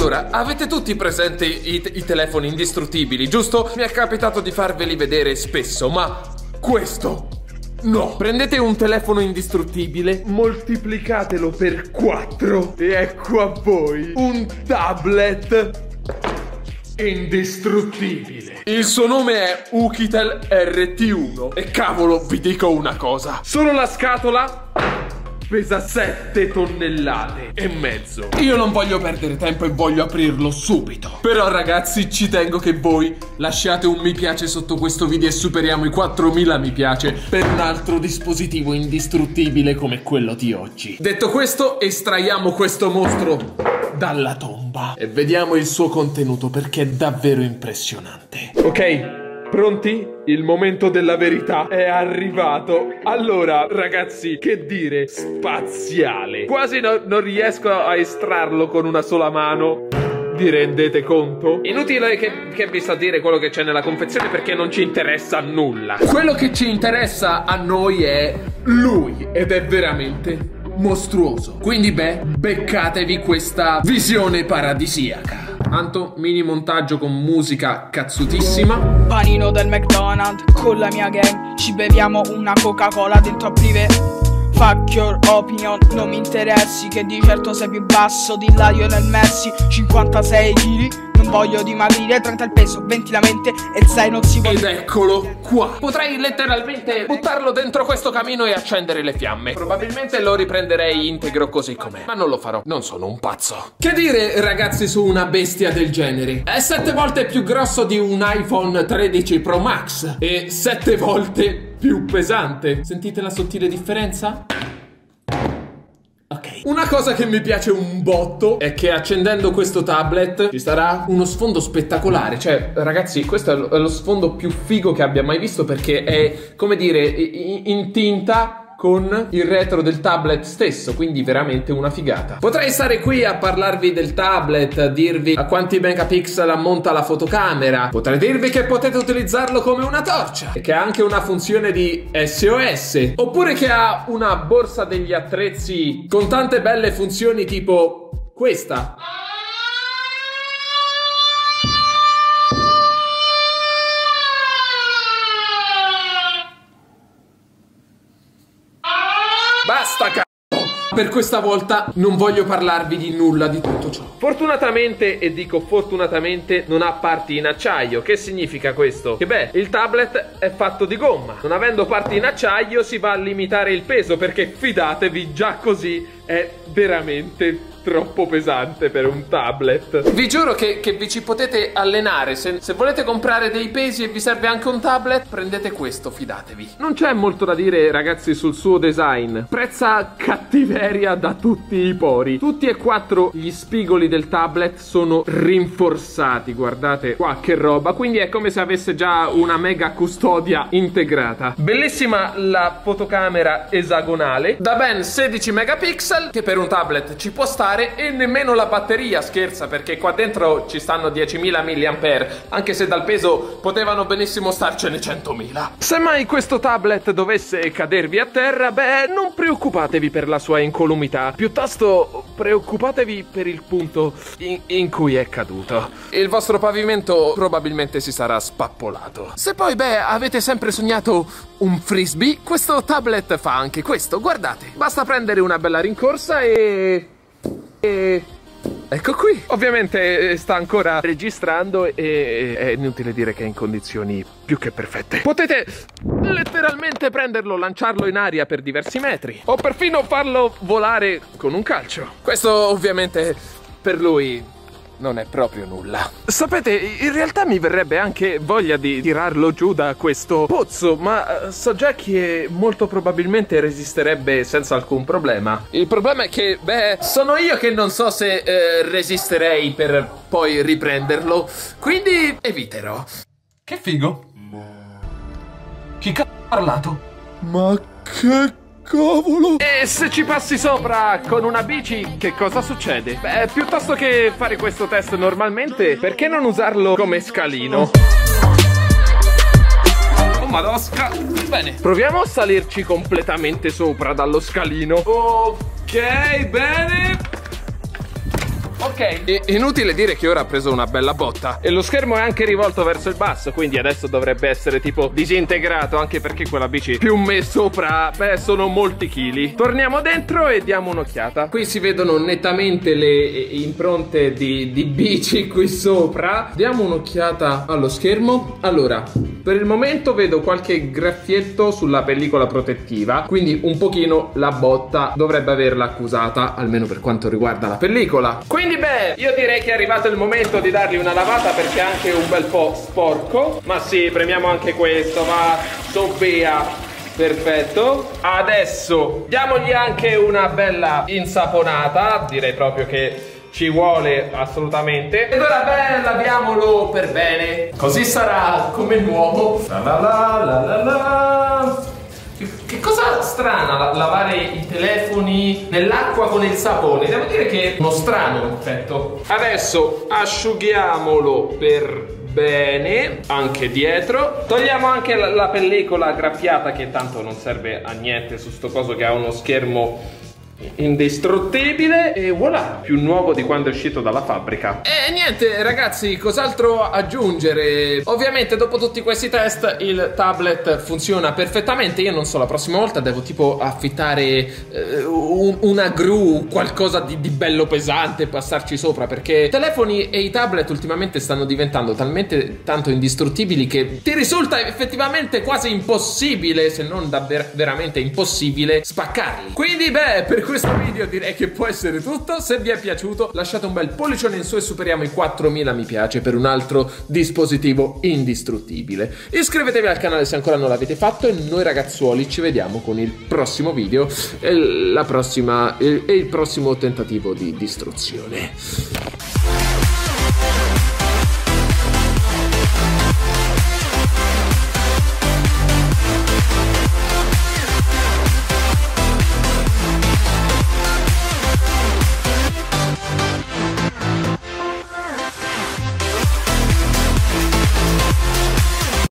Allora, avete tutti presenti i telefoni indistruttibili, giusto? Mi è capitato di farveli vedere spesso, ma questo no. Prendete un telefono indistruttibile, moltiplicatelo per 4 e ecco a voi un tablet indistruttibile. Il suo nome è Oukitel RT1 e cavolo, vi dico una cosa, solo la scatola pesa 7 tonnellate e mezzo. Io non voglio perdere tempo e voglio aprirlo subito. Però ragazzi, ci tengo che voi lasciate un mi piace sotto questo video e superiamo i 4000 mi piace per un altro dispositivo indistruttibile come quello di oggi. Detto questo, estraiamo questo mostro dalla tomba e vediamo il suo contenuto, perché è davvero impressionante. Ok, pronti? Il momento della verità è arrivato. Allora, ragazzi, che dire? Spaziale. Quasi non riesco a estrarlo con una sola mano. Vi rendete conto? Inutile che vi sta a dire quello che c'è nella confezione, perché non ci interessa nulla. Quello che ci interessa a noi è lui, ed è veramente mostruoso. Quindi beccatevi questa visione paradisiaca. Tanto mini montaggio con musica cazzutissima. Panino del McDonald's con la mia gang, ci beviamo una Coca-Cola dentro a privé. Fuck your opinion, non mi interessi, che di certo sei più basso di Lionel Messi. 56 kg, non voglio dimagrire, 30 il peso, 20 la mente e 6 non si può. Ed eccolo qua. Potrei letteralmente buttarlo dentro questo camino e accendere le fiamme. Probabilmente lo riprenderei integro così com'è, ma non lo farò, non sono un pazzo. Che dire, ragazzi, su una bestia del genere? È 7 volte più grosso di un iPhone 13 Pro Max e 7 volte più pesante. Sentite la sottile differenza? Ok. Una cosa che mi piace un botto è che accendendo questo tablet ci sarà uno sfondo spettacolare. Cioè, ragazzi, questo è lo sfondo più figo che abbia mai visto, perché è, come dire, in tinta con il retro del tablet stesso, quindi veramente una figata. Potrei stare qui a parlarvi del tablet, a dirvi a quanti megapixel ammonta la fotocamera, potrei dirvi che potete utilizzarlo come una torcia e che ha anche una funzione di SOS, oppure che ha una borsa degli attrezzi con tante belle funzioni tipo questa. Basta, c***o! Per questa volta non voglio parlarvi di nulla di tutto ciò. Fortunatamente, e dico fortunatamente, non ha parti in acciaio. Che significa questo? Che il tablet è fatto di gomma. Non avendo parti in acciaio si va a limitare il peso, perché fidatevi, già così è veramente troppo pesante per un tablet. Vi giuro che vi ci potete allenare. Se volete comprare dei pesi e vi serve anche un tablet, prendete questo, fidatevi. Non c'è molto da dire, ragazzi, sul suo design. Prezza cattiveria da tutti i pori. Tutti e 4 gli spigoli del tablet sono rinforzati, guardate qua che roba. Quindi è come se avesse già una mega custodia integrata. Bellissima la fotocamera esagonale da ben 16 megapixel, che per un tablet ci può stare. E nemmeno la batteria scherza, perché qua dentro ci stanno 10.000 mAh, anche se dal peso potevano benissimo starcene 100.000. Se mai questo tablet dovesse cadervi a terra, non preoccupatevi per la sua incolumità, piuttosto preoccupatevi per il punto in cui è caduto. Il vostro pavimento probabilmente si sarà spappolato. Se poi avete sempre sognato un frisbee, questo tablet fa anche questo, guardate. Basta prendere una bella rincorsa e ecco qui. Ovviamente sta ancora registrando e è inutile dire che è in condizioni più che perfette. Potete letteralmente prenderlo, lanciarlo in aria per diversi metri o perfino farlo volare con un calcio. Questo ovviamente per lui non è proprio nulla. Sapete, in realtà mi verrebbe anche voglia di tirarlo giù da questo pozzo, ma so già che molto probabilmente resisterebbe senza alcun problema. Il problema è che, sono io che non so se resisterei per poi riprenderlo, quindi eviterò. Che figo. Chi ha parlato? Ma che cavolo! E se ci passi sopra con una bici, che cosa succede? Piuttosto che fare questo test normalmente, perché non usarlo come scalino? Oh madosca! Bene, proviamo a salirci completamente sopra dallo scalino. Ok, bene. Ok, inutile dire che ora ha preso una bella botta e lo schermo è anche rivolto verso il basso, quindi adesso dovrebbe essere tipo disintegrato, anche perché quella bici più me sopra, beh, sono molti chili. Torniamo dentro e diamo un'occhiata. Qui si vedono nettamente le impronte di bici qui sopra. Diamo un'occhiata allo schermo. Allora, per il momento vedo qualche graffietto sulla pellicola protettiva, quindi un pochino la botta dovrebbe averla accusata, almeno per quanto riguarda la pellicola. Quindi beh, io direi che è arrivato il momento di dargli una lavata, perché è anche un bel po' sporco. Ma sì, premiamo anche questo, va, so via. Perfetto. Adesso diamogli anche una bella insaponata, direi proprio che ci vuole assolutamente. Ed ora beh, laviamolo per bene, così sarà come nuovo. La la la la la la. Che cosa strana lavare i telefoni nell'acqua con il sapone. Devo dire che è uno strano effetto. Adesso asciughiamolo per bene anche dietro. Togliamo anche la pellicola graffiata, che tanto non serve a niente su sto coso che ha uno schermo indistruttibile. E voilà, più nuovo di quando è uscito dalla fabbrica. E niente ragazzi, cos'altro aggiungere? Ovviamente dopo tutti questi test il tablet funziona perfettamente. Io non so, la prossima volta devo tipo affittare una gru, qualcosa di bello pesante e passarci sopra, perché i telefoni e i tablet ultimamente stanno diventando talmente tanto indistruttibili che ti risulta effettivamente quasi impossibile, se non davvero veramente impossibile, spaccarli. Quindi beh, per questo video direi che può essere tutto. Se vi è piaciuto lasciate un bel pollicione in su e superiamo i 4000 mi piace per un altro dispositivo indistruttibile. Iscrivetevi al canale se ancora non l'avete fatto e noi ragazzuoli ci vediamo con il prossimo video e il prossimo tentativo di distruzione.